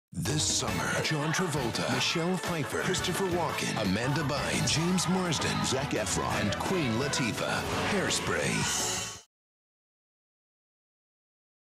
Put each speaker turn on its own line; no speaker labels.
This summer, John Travolta, Michelle Pfeiffer, Christopher Walken, Amanda Bynes, James Marsden, Zac Efron, and Queen Latifah. Hairspray.